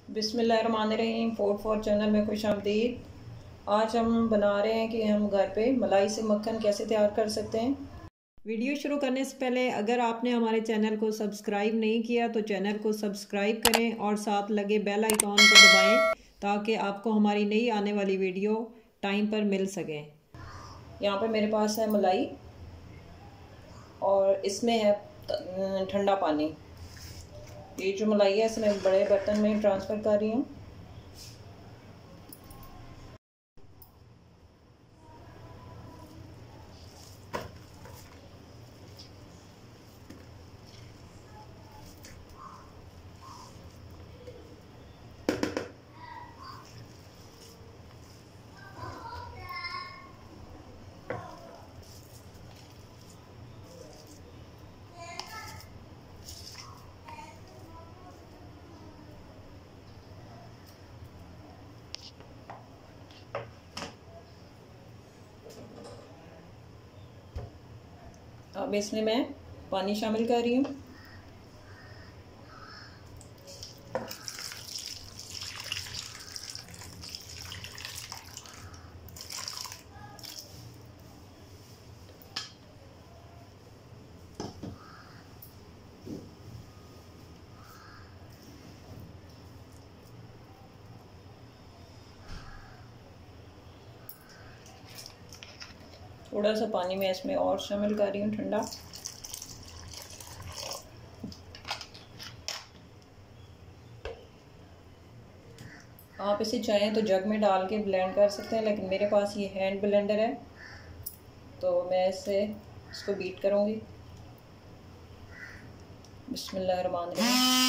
बिस्मिल्लाहिर्रहमानिर्रहीम। Food channel में खुश आमदीद। आज हम बना रहे हैं कि हम घर पे मलाई से मक्खन कैसे तैयार कर सकते हैं। वीडियो शुरू करने से पहले अगर आपने हमारे चैनल को सब्सक्राइब नहीं किया तो चैनल को सब्सक्राइब करें और साथ लगे बेल आइकॉन को दबाएं ताकि आपको हमारी नई आने वाली वीडियो टाइम पर मिल सके। यहाँ पे मेरे पास है मलाई और इसमें है ठंडा पानी। ये जो मलाई है इसमें बड़े बर्तन में ट्रांसफ़र कर रही हूँ। अब इसमें मैं पानी शामिल कर रही हूँ। थोड़ा सा पानी मैं इसमें और शामिल कर रही हूँ ठंडा। आप इसे चाहें तो जग में डाल के ब्लेंड कर सकते हैं, लेकिन मेरे पास ये हैंड ब्लेंडर है तो मैं इसको बीट करूँगी। बिस्मिल्लाहिर्रहमानिर्रहीम।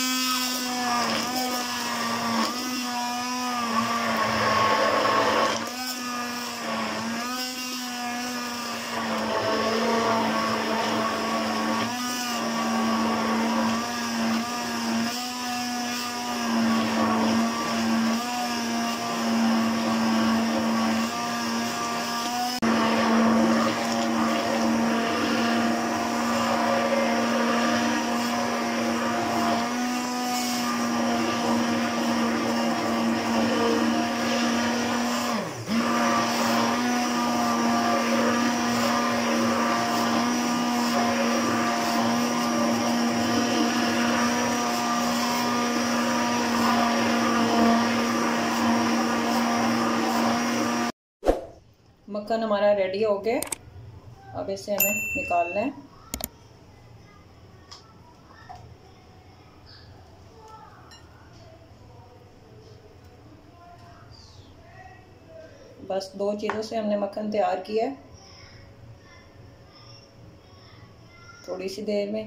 मक्खन हमारा रेडी हो गया। अब इसे हमें निकालना है। बस दो चीज़ों से हमने मक्खन तैयार किया है। थोड़ी सी देर में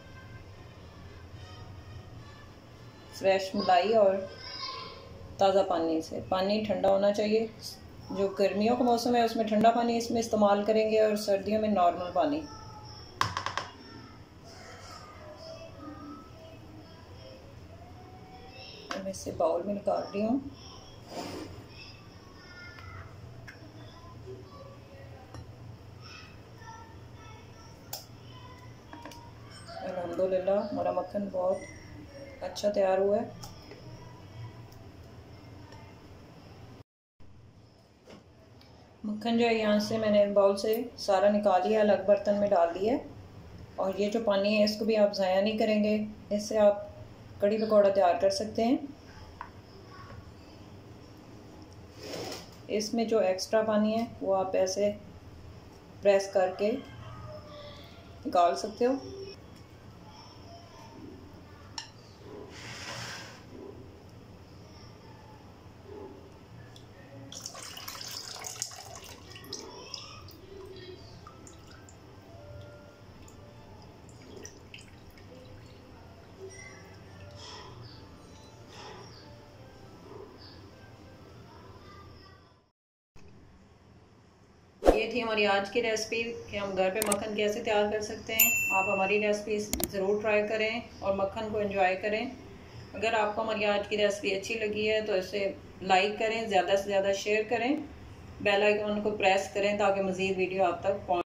फ्रेश मलाई और ताज़ा पानी से। पानी ठंडा होना चाहिए। जो गर्मियों का मौसम है उसमें ठंडा पानी इसमें इस्तेमाल करेंगे और सर्दियों में नॉर्मल पानी। मैं इसे बाउल में निकाल रही हूँ। अल्हम्दुलिल्लाह हमारा मक्खन बहुत अच्छा तैयार हुआ है। मक्खन जो है यहाँ से मैंने बाउल से सारा निकाल लिया, अलग बर्तन में डाल दिया है। और ये जो पानी है इसको भी आप ज़ाया नहीं करेंगे। इससे आप कड़ी पकौड़ा तैयार कर सकते हैं। इसमें जो एक्स्ट्रा पानी है वो आप ऐसे प्रेस करके निकाल सकते हो। ये थी हमारी आज की रेसिपी कि हम घर पे मक्खन कैसे तैयार कर सकते हैं। आप हमारी रेसिपी ज़रूर ट्राई करें और मक्खन को एंजॉय करें। अगर आपको हमारी आज की रेसिपी अच्छी लगी है तो इसे लाइक करें, ज़्यादा से ज़्यादा शेयर करें, बेल आइकन को प्रेस करें ताकि मज़ीद वीडियो आप तक पहुँचे।